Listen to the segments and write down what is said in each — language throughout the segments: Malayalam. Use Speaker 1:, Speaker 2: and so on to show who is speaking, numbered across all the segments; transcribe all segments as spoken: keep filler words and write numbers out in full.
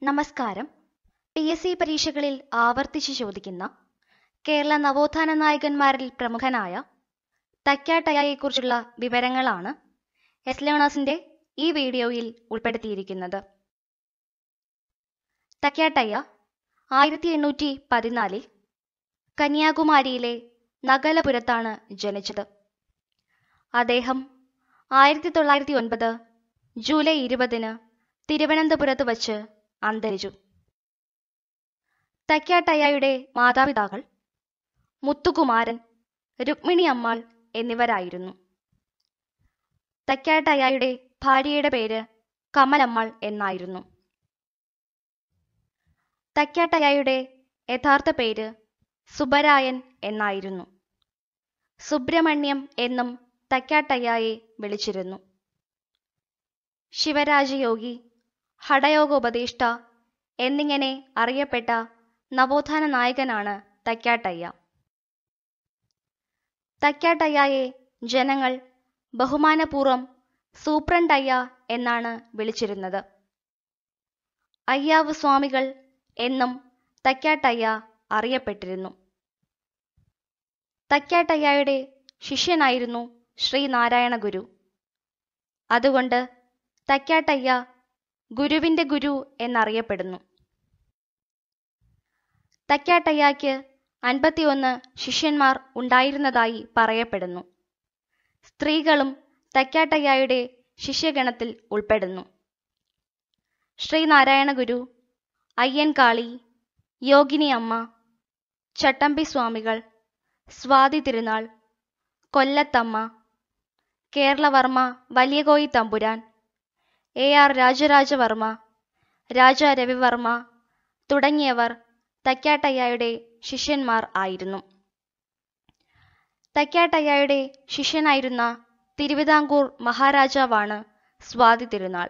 Speaker 1: നമസ്കാരം. പി എസ് സി പരീക്ഷകളിൽ ആവർത്തിച്ച് ചോദിക്കുന്ന കേരള നവോത്ഥാന നായകന്മാരിൽ പ്രമുഖനായ തക്യാട്ടയ്യയെക്കുറിച്ചുള്ള വിവരങ്ങളാണ് എസ് ലേണേഴ്സിന്റെ ഈ വീഡിയോയിൽ ഉൾപ്പെടുത്തിയിരിക്കുന്നത്. തക്യാട്ടയ്യ ആയിരത്തി എണ്ണൂറ്റി പതിനാലിൽ കന്യാകുമാരിയിലെ നഗലപുരത്താണ് ജനിച്ചത്. അദ്ദേഹം ആയിരത്തി തൊള്ളായിരത്തി ഒൻപത് ജൂലൈ ഇരുപതിന് തിരുവനന്തപുരത്ത് വച്ച് അന്തരിച്ചു. തക്യാട്ടയ്യയുടെ മാതാപിതാക്കൾ മുത്തുകുമാരൻ, രുക്മിണി അമ്മാൾ എന്നിവരായിരുന്നു. തക്യാട്ടയ്യയുടെ ഭാര്യയുടെ പേര് കമലമ്മാൾ എന്നായിരുന്നു. തക്യാട്ടയ്യയുടെ യഥാർത്ഥ പേര് സുബരായൻ എന്നായിരുന്നു. സുബ്രഹ്മണ്യം എന്നും തക്യാട്ടയ്യയെ വിളിച്ചിരുന്നു. ശിവരാജയോഗി, ഹഠയോഗോപദേഷ്ട എന്നിങ്ങനെ അറിയപ്പെട്ട നവോത്ഥാന നായകനാണ് തക്യാട്ടയ്യ. തക്യാട്ടയ്യയെ ജനങ്ങൾ ബഹുമാനപൂർവ്വം സൂപ്രണ്ടയ്യ എന്നാണ് വിളിച്ചിരുന്നത്. അയ്യാവ് സ്വാമികൾ എന്നും തക്യാട്ടയ്യ അറിയപ്പെട്ടിരുന്നു. തക്യാട്ടയ്യയുടെ ശിഷ്യനായിരുന്നു ശ്രീനാരായണ ഗുരു. അതുകൊണ്ട് തക്യാട്ടയ്യ ഗുരുവിന്റെ ഗുരു എന്നറിയപ്പെടുന്നു. തക്യാട്ടയ്യയ്ക്ക് അൻപത്തിയൊന്ന് ശിഷ്യന്മാർ ഉണ്ടായിരുന്നതായി പറയപ്പെടുന്നു. സ്ത്രീകളും തക്യാട്ടയ്യയുടെ ശിഷ്യഗണത്തിൽ ഉൾപ്പെടുന്നു. ശ്രീനാരായണ ഗുരു, അയ്യൻകാളി, യോഗിനി അമ്മ, ചട്ടമ്പി സ്വാമികൾ, സ്വാതി തിരുനാൾ, കൊല്ലത്തമ്മ, കേരളവർമ്മ വലിയകോയി തമ്പുരാൻ, എ ആർ രാജരാജവർമ്മ, രാജാ രവിവർമ്മ തുടങ്ങിയവർ തക്യാട്ടയ്യയുടെ ശിഷ്യന്മാർ ആയിരുന്നു. തക്യാട്ടയ്യയുടെ ശിഷ്യനായിരുന്ന തിരുവിതാംകൂർ മഹാരാജാവാണ് സ്വാതി തിരുനാൾ.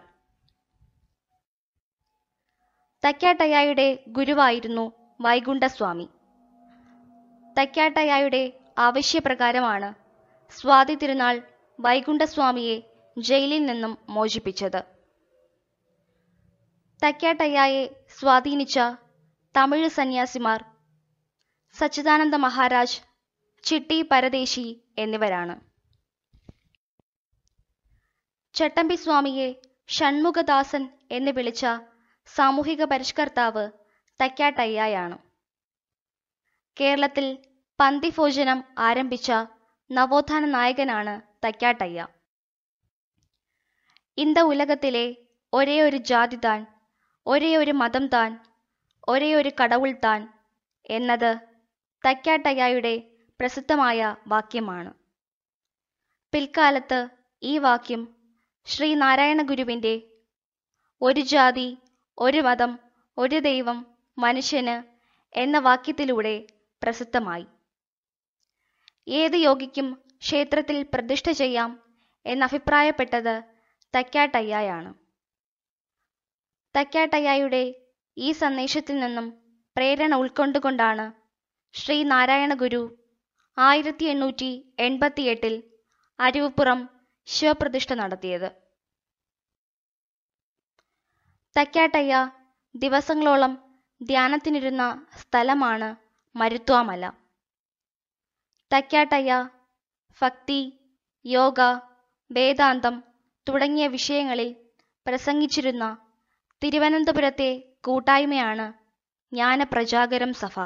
Speaker 1: തക്യാട്ടയ്യയുടെ ഗുരുവായിരുന്നു വൈകുണ്ഠസ്വാമി. തക്യാട്ടയ്യയുടെ ആവശ്യപ്രകാരമാണ് സ്വാതി തിരുനാൾ വൈകുണ്ഠസ്വാമിയെ ജയിലിൽ നിന്നും മോചിപ്പിച്ചത്. തക്യാട്ടയ്യയെ സ്വാധീനിച്ച തമിഴ് സന്യാസിമാർ സച്ചിദാനന്ദ മഹാരാജ്, ചിട്ടി പരദേശി എന്നിവരാണ്. ചട്ടമ്പി സ്വാമിയെ ഷൺമുഖദാസൻ എന്ന് വിളിച്ച സാമൂഹിക പരിഷ്കർത്താവ് തക്യാട്ടയ്യയാണ്. കേരളത്തിൽ പന്തിഭോജനം ആരംഭിച്ച നവോത്ഥാന നായകനാണ് തക്യാട്ടയ്യ. ഇന്ത ഉലകത്തിലെ ഒരേ ഒരു ജാതി താൻ, ഒരേ ഒരു മതം താൻ, ഒരേ ഒരു കടവുൾ താൻ എന്നത് തക്യാട്ടയ്യയുടെ പ്രസിദ്ധമായ വാക്യമാണ്. പിൽക്കാലത്ത് ഈ വാക്യം ശ്രീനാരായണ ഗുരുവിന്റെ ഒരു ജാതി, ഒരു മതം, ഒരു ദൈവം, മനുഷ്യന് എന്ന വാക്യത്തിലൂടെ പ്രസിദ്ധമായി. ഏത് യോഗിക്കും ക്ഷേത്രത്തിൽ പ്രതിഷ്ഠ ചെയ്യാം എന്നഭിപ്രായപ്പെട്ടത് തക്യാട്ടയ്യയാണ്. തക്യാട്ടയ്യയുടെ ഈ സന്ദേശത്തിൽ നിന്നും പ്രേരണ ഉൾക്കൊണ്ടുകൊണ്ടാണ് ശ്രീനാരായണ ഗുരു ആയിരത്തി എണ്ണൂറ്റി എൺപത്തി എട്ടിൽ അരുവിപ്പുറം ശിവപ്രതിഷ്ഠ നടത്തിയത്. തക്യാട്ടയ്യ ദിവസങ്ങളോളം ധ്യാനത്തിനിരുന്ന സ്ഥലമാണ് മരുത്വാമല. തക്യാട്ടയ്യ ഭക്തി, യോഗ, വേദാന്തം തുടങ്ങിയ വിഷയങ്ങളിൽ പ്രസംഗിച്ചിരുന്ന തിരുവനന്തപുരത്തെ കൂട്ടായ്മയാണ് ജ്ഞാനപ്രചാകരം സഭ.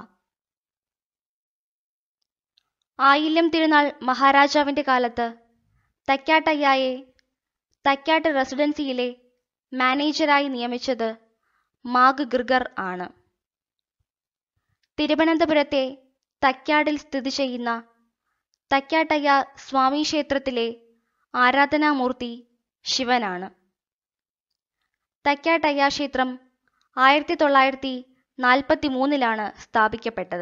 Speaker 1: ആയില്യം തിരുനാൾ മഹാരാജാവിന്റെ കാലത്ത് തക്യാട്ടയ്യയെ തക്യാട്ട് റെസിഡൻസിയിലെ മാനേജരായി നിയമിച്ചത് മാഗ് ഗ്രിഗർ ആണ്. തിരുവനന്തപുരത്തെ തക്യാടിൽ സ്ഥിതി ചെയ്യുന്ന തക്യാട്ടയ്യ സ്വാമി ക്ഷേത്രത്തിലെ ആരാധനാമൂർത്തി ശിവനാണ്. തക്യാട്ടയ്യ ക്ഷേത്രം ആയിരത്തി തൊള്ളായിരത്തി നാൽപ്പത്തി മൂന്നിലാണ് സ്ഥാപിക്കപ്പെട്ടത്.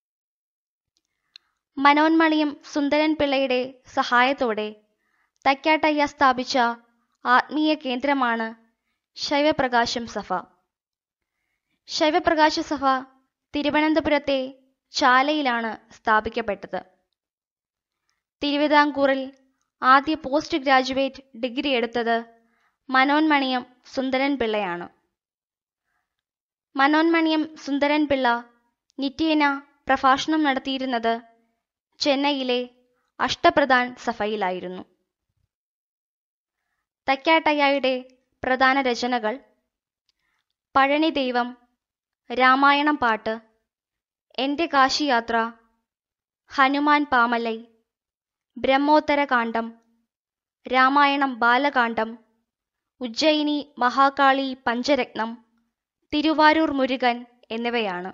Speaker 1: മനോന്മണിയം സുന്ദരൻ പിള്ളയുടെ സഹായത്തോടെ തക്യാട്ടയ്യ സ്ഥാപിച്ച ആത്മീയ കേന്ദ്രമാണ് ശൈവപ്രകാശം സഭ. ശൈവപ്രകാശ സഭ തിരുവനന്തപുരത്തെ ചാലയിലാണ് സ്ഥാപിക്കപ്പെട്ടത്. തിരുവിതാംകൂറിൽ ആദ്യ പോസ്റ്റ് ഗ്രാജുവേറ്റ് ഡിഗ്രി എടുത്തത് മനോന്മണിയം സുന്ദരൻ പിള്ളയാണ്. മനോന്മണിയം സുന്ദരൻ പിള്ള നിത്യേന പ്രഭാഷണം നടത്തിയിരുന്നത് ചെന്നൈയിലെ അഷ്ടപ്രധാൻ സഭയിലായിരുന്നു. തക്യാട്ടയ്യയുടെ പ്രധാന രചനകൾ പഴനി ദൈവം, രാമായണം പാട്ട്, എൻ്റെ കാശിയാത്ര, ഹനുമാൻ പാമലൈ, ബ്രഹ്മോത്തര കാണ്ഡം, രാമായണം ബാലകാണ്ഡം, ഉജ്ജയിനി മഹാകാളി പഞ്ചരത്നം, തിരുവാരൂർ മുരുകൻ എന്നിവയാണ്.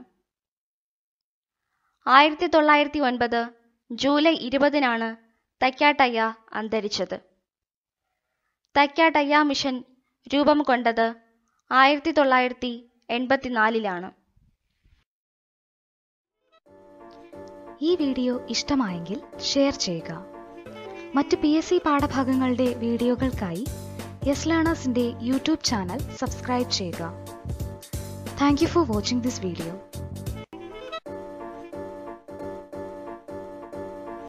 Speaker 1: ആയിരത്തി തൊള്ളായിരത്തി ഒൻപത് ജൂലൈ ഇരുപതിനാണ് തക്യാട്ടയ്യ അന്തരിച്ചത്. തക്യാട്ടയ്യ മിഷൻ രൂപം കൊണ്ടത് ആയിരത്തി തൊള്ളായിരത്തി എൺപത്തിനാലിലാണ്.
Speaker 2: ഈ വീഡിയോ ഇഷ്ടമായെങ്കിൽ ഷെയർ ചെയ്യുക. മറ്റ് പി എസ് സി പാഠഭാഗങ്ങളുടെ വീഡിയോകൾക്കായി യെസ് ലേണേഴ്സിൻ്റെ യൂട്യൂബ് ചാനൽ സബ്സ്ക്രൈബ് ചെയ്യുക. Thank you for watching this video.